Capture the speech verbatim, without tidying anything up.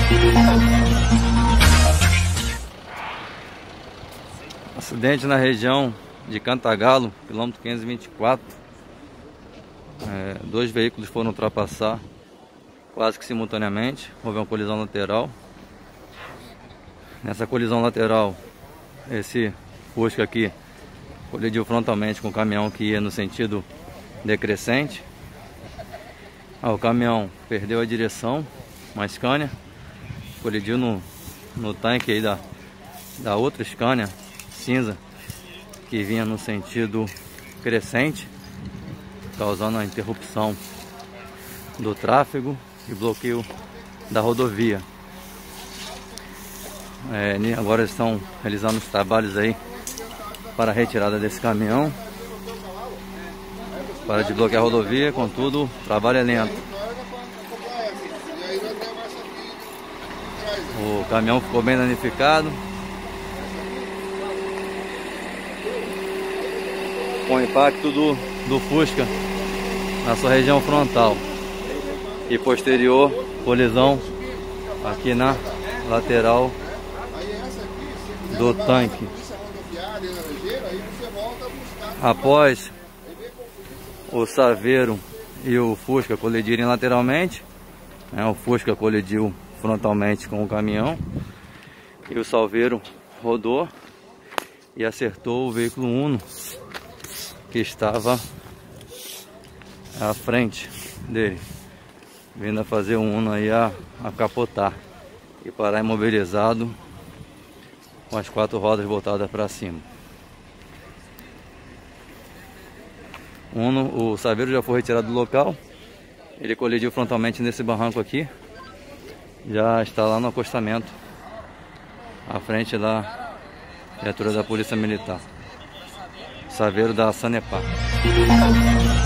Acidente na região de Cantagalo, quilômetro quinhentos e vinte e quatro. É, dois veículos foram ultrapassar quase que simultaneamente. Houve uma colisão lateral. Nessa colisão lateral, esse Fusca aqui colidiu frontalmente com o caminhão que ia no sentido decrescente. Ah, o caminhão perdeu a direção, uma Scania, colidiu no, no tanque aí da, da outra Scania cinza que vinha no sentido crescente, causando a interrupção do tráfego e bloqueio da rodovia. É, agora eles estão realizando os trabalhos aí para a retirada desse caminhão, para desbloquear a rodovia. Contudo, o trabalho é lento. O caminhão ficou bem danificado, com o impacto do, do Fusca na sua região frontal e posterior, colisão aqui na lateral do tanque. Após o Saveiro e o Fusca colidirem lateralmente, né, o Fusca colidiu frontalmente com o caminhão e o Saveiro rodou e acertou o veículo Uno que estava à frente dele, vindo a fazer o Uno aí a, a capotar e parar imobilizado com as quatro rodas voltadas para cima. O Uno, o Saveiro já foi retirado do local. Ele colidiu frontalmente nesse barranco aqui. Já está lá no acostamento, à frente da viatura da Polícia Militar. Saveiro da Sanepar.